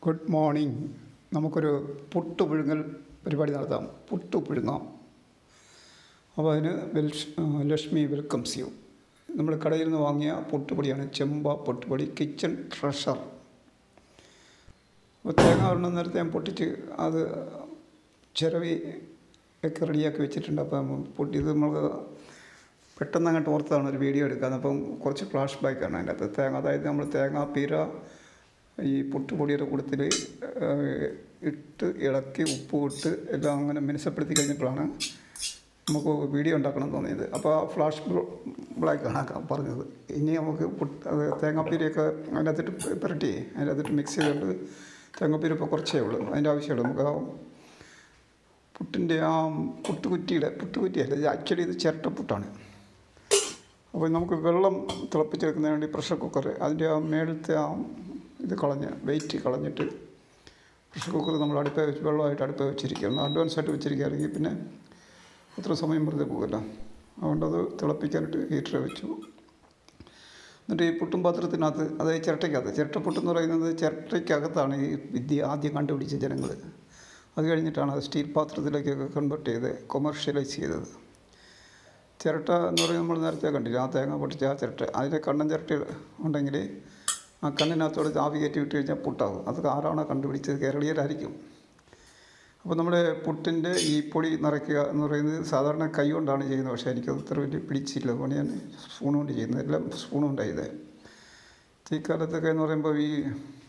Good morning. നമുക്കൊരു പുട്ട് പുഴുങ്ങൽ പരിപാടി നടത്താം. പുട്ട് പുഴുങ്ങാം. അപ്പോൾ അതിന് ലക്ഷ്മി വെൽക്കംസ് യു. നമ്മൾ കടയിൽ നിന്ന് വാങ്ങിയ പൊട്ടുപൊടിയാണ്. ചെമ്പ പൊട്ടുപൊടി, കിച്ചൺ ട്രഷർ. അപ്പോൾ തേങ്ങ ഒരെണ്ണം നേരത്തെ ഞാൻ പൊട്ടിച്ച് അത് ചിരവി ഒക്കെ റെഡിയാക്കി വെച്ചിട്ടുണ്ട്. അപ്പം ഇത് നമ്മൾ പെട്ടെന്ന് അങ്ങോട്ട് ഓർത്താണ് ഒരു വീഡിയോ എടുക്കാൻ. അപ്പം കുറച്ച് ഫ്ലാഷ് ബാക്കാണ് അതിൻ്റെ അകത്ത്. അതായത് നമ്മൾ തേങ്ങാപ്പീര ഈ പുട്ടുപൊടിയുടെ കൂട്ടത്തിൽ ഇട്ട് ഇളക്കി ഉപ്പ് ഇട്ട് എല്ലാം അങ്ങനെ മിനുസപ്പെടുത്തി കഴിഞ്ഞപ്പോഴാണ് നമുക്ക് വീഡിയോ ഉണ്ടാക്കണം തോന്നിയത്. അപ്പോൾ ആ ഫ്ലാഷ് ബ്ലാക്കാണ് പറഞ്ഞത്. ഇനി നമുക്ക് തേങ്ങാപ്പീരയൊക്കെ അതിനകത്തിട്ട് പുരട്ടി അതിനകത്തിട്ട് മിക്സ് ചെയ്തുകൊണ്ട് തേങ്ങാപ്പീര ഇപ്പോൾ കുറച്ചേ ഉള്ളൂ, അതിൻ്റെ ആവശ്യമുള്ളൂ. നമുക്ക് ആ പുട്ടിൻ്റെ ആ പുട്ടുകുറ്റിയല്ല, ആക്ച്വലി ഇത് ചിരട്ടപ്പുട്ടാണ്. അപ്പോൾ നമുക്ക് വെള്ളം തിളപ്പിച്ചെടുക്കുന്നതിന് വേണ്ടി പ്രഷർ കുക്കർ അതിൻ്റെ ആ മേളത്തെ ആ ഇത് വെയിറ്റ് കളഞ്ഞിട്ട് പ്രഷർ കുക്കർ നമ്മൾ വെള്ളമായിട്ട് അടുപ്പ വെച്ചിരിക്കുക. ഒന്ന് അഡ്വാൻസായിട്ട് വെച്ചിരിക്കുകയാണെങ്കിൽ പിന്നെ അത്ര സമയം വെറുതെ പോകില്ല. അതുകൊണ്ടത് തിളപ്പിക്കാനായിട്ട് ഹീറ്റർ വെച്ചു. എന്നിട്ട് ഈ പുട്ടും പാത്രത്തിനകത്ത്, അതായത് ചിരട്ടപ്പുട്ടെന്ന് പറയുന്നത് ചിരട്ടയ്ക്കകത്താണ് ഈ വിദ്യ ആദ്യം കണ്ടുപിടിച്ച ജനങ്ങൾ. അത് കഴിഞ്ഞിട്ടാണ് അത് സ്റ്റീൽ പാത്രത്തിലേക്കൊക്കെ കൺവേർട്ട് ചെയ്ത് കൊമേർഷ്യലൈസ് ചെയ്തത്. ചിരട്ട എന്ന് പറയുന്നത് നമ്മൾ നേരത്തെ കണ്ടില്ല, ആ തേങ്ങ പൊട്ടിച്ച ആ ചിരട്ട. അതിൻ്റെ കണ്ണൻ ചിരട്ട ഉണ്ടെങ്കിൽ ആ കണ്ണിനകത്തോട് ആവി കയറ്റി വിട്ട് കഴിഞ്ഞാൽ പുട്ടാകും. അത് ആരാണോ കണ്ടുപിടിച്ചത്? കേരളീയരായിരിക്കും. അപ്പോൾ നമ്മുടെ പുട്ടിൻ്റെ ഈ പൊടി നിറയ്ക്കുക എന്ന് പറയുന്നത് സാധാരണ കൈ കൊണ്ടാണ് ചെയ്യുന്നത്. പക്ഷേ എനിക്കത് അത്ര വലിയ പിടിച്ചില്ല. അതുകൊണ്ട് ഞാൻ സ്പൂൺ കൊണ്ട് ചെയ്യുന്നത്. എല്ലാം സ്പൂൺ കൊണ്ടാണ് ചെയ്തത്. ഈ കാലത്തൊക്കെ എന്ന് പറയുമ്പോൾ ഈ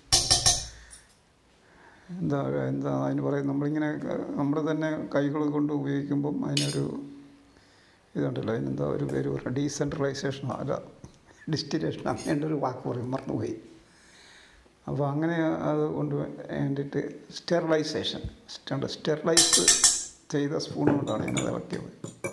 എന്താ അതിന് പറയുന്നത്, നമ്മളിങ്ങനെ നമ്മുടെ തന്നെ കൈകൾ കൊണ്ട് ഉപയോഗിക്കുമ്പം അതിനൊരു ഇതുണ്ടല്ലോ, അതിനെന്താ ഒരു പേര് പറയുക, ഡീസെൻട്രലൈസേഷനോ അല്ല ഡിസ്റ്റിലേഷൻ, അങ്ങനെയുള്ള ഒരു വാക്ക് പറയും, മറന്നുപോയി. അപ്പോൾ അങ്ങനെ അത് കൊണ്ട് വേണ്ടിയിട്ട് സ്റ്റെറിലൈസ് ചെയ്ത സ്പൂൺ കൊണ്ടാണ് ഞാനത് ഇളക്കിയത്.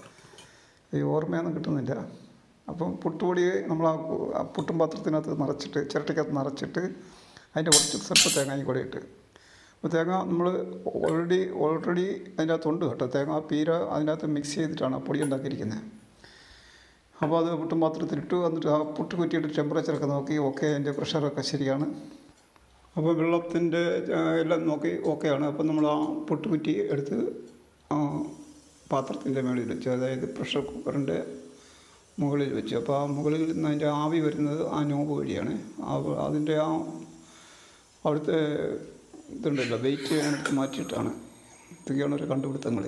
ഈ ഓർമ്മയൊന്നും കിട്ടുന്നില്ല. അപ്പം പുട്ടുപൊടി നമ്മൾ ആ പുട്ടും പാത്രത്തിനകത്ത് നിറച്ചിട്ട്, ചിരട്ടയ്ക്കകത്ത് നിറച്ചിട്ട് അതിൻ്റെ കുറച്ച് സ്വല്പം തേങ്ങയും കൂടെ ഇട്ട്, അപ്പോൾ തേങ്ങ നമ്മൾ ഓൾറെഡി അതിൻ്റെ അകത്തുണ്ട് കേട്ടോ. തേങ്ങ പീര അതിനകത്ത് മിക്സ് ചെയ്തിട്ടാണ് പൊടി ഉണ്ടാക്കിയിരിക്കുന്നത്. അപ്പോൾ അത് പുട്ടും പാത്രത്തിലിട്ടു. എന്നിട്ട് ആ പുട്ട് കുറ്റിയിട്ട് ടെമ്പറേച്ചറൊക്കെ നോക്കി, ഓക്കെ, അതിൻ്റെ പ്രഷറൊക്കെ ശരിയാണ്. അപ്പോൾ വെള്ളത്തിൻ്റെ എല്ലാം നോക്കി ഓക്കെയാണ്. അപ്പം നമ്മൾ ആ പുട്ട് കുറ്റി എടുത്ത് പാത്രത്തിൻ്റെ മുകളിൽ വെച്ചു, അതായത് പ്രഷർ കുക്കറിൻ്റെ മുകളിൽ വെച്ചു. അപ്പോൾ ആ മുകളിൽ നിന്ന് അതിൻ്റെ ആവി വരുന്നത് ആ നോബ് വഴിയാണ്. അതിൻ്റെ ആ അവിടുത്തെ ഇതുണ്ടല്ലോ, വെയിറ്റ് അതിനടുത്ത് മാറ്റിയിട്ടാണ്. ഇതൊക്കെയാണ് ഒരു കണ്ടുപിടുത്തങ്ങളെ.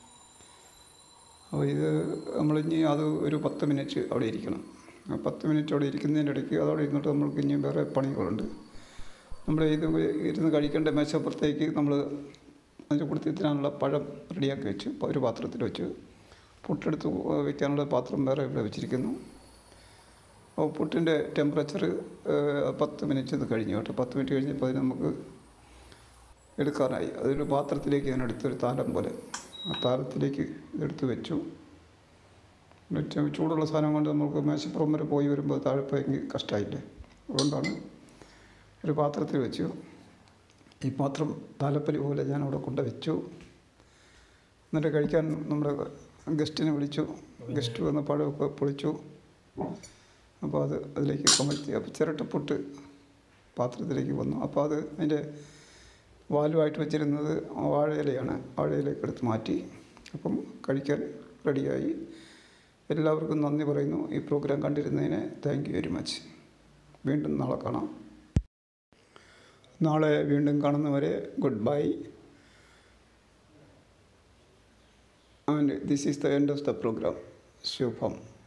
അപ്പോൾ ഇത് നമ്മളിനി അത് ഒരു 10 മിനിറ്റ് അവിടെ ഇരിക്കണം. 10 മിനിറ്റ് അവിടെ ഇരിക്കുന്നതിൻ്റെ ഇടയ്ക്ക് അതവിടെ ഇരുന്നിട്ട് നമ്മൾക്ക് ഇനി വേറെ പണികളുണ്ട്. നമ്മൾ ഇത് ഇരുന്ന് കഴിക്കേണ്ട മേശപ്പുറത്തേക്ക് നമ്മൾ അതിൻ്റെ കൊടുത്തിടാനുള്ള പഴം റെഡിയാക്കി വെച്ച് ഒരു പാത്രത്തിൽ വെച്ച്, പുട്ടെടുത്ത് വയ്ക്കാനുള്ള പാത്രം വേറെ ഇവിടെ വെച്ചിരിക്കുന്നു. അപ്പോൾ പുട്ടിൻ്റെ ടെമ്പറേച്ചർ 10 മിനിറ്റ് ഇത് കഴിഞ്ഞു കേട്ടോ. 10 മിനിറ്റ് കഴിഞ്ഞപ്പോൾ അതിന് നമുക്ക് എടുക്കാനായി. അതൊരു പാത്രത്തിലേക്ക് ഞാൻ എടുത്തൊരു താലം പോലെ ആ താലത്തിലേക്ക് ഇതെടുത്ത് വെച്ചു. ചൂടുള്ള സാധനം കൊണ്ട് നമുക്ക് മേശപ്പുറം വരെ പോയി വരുമ്പോൾ താഴെ പോയെങ്കിൽ കഷ്ടമായില്ലേ. അതുകൊണ്ടാണ് ഒരു പാത്രത്തിൽ വെച്ചു. ഈ പാത്രം താലപ്പലി പോലെ ഞാൻ അവിടെ കൊണ്ട് വെച്ചു. എന്നിട്ട് കഴിക്കാൻ നമ്മുടെ ഗസ്റ്റിനെ വിളിച്ചു. ഗസ്റ്റ് വന്ന് പഴമൊക്കെ പൊളിച്ചു. അപ്പോൾ അതിലേക്ക് കമഴ്ത്തി. അപ്പോൾ ചിരട്ടപ്പുട്ട് പാത്രത്തിലേക്ക് വന്നു. അപ്പോൾ അതിൻ്റെ വാലുമായിട്ട് വെച്ചിരുന്നത് വാഴയിലയാണ്. വാഴയിലേക്ക് എടുത്ത് മാറ്റി. അപ്പം കഴിക്കാൻ റെഡിയായി. എല്ലാവർക്കും നന്ദി പറയുന്നു ഈ പ്രോഗ്രാം കണ്ടിരുന്നതിന്. Thank you very much. വീണ്ടും നാളെ കാണാം. നാളെ വീണ്ടും കാണുന്നവരെ good bye. And this is the end of the programme. Shubham.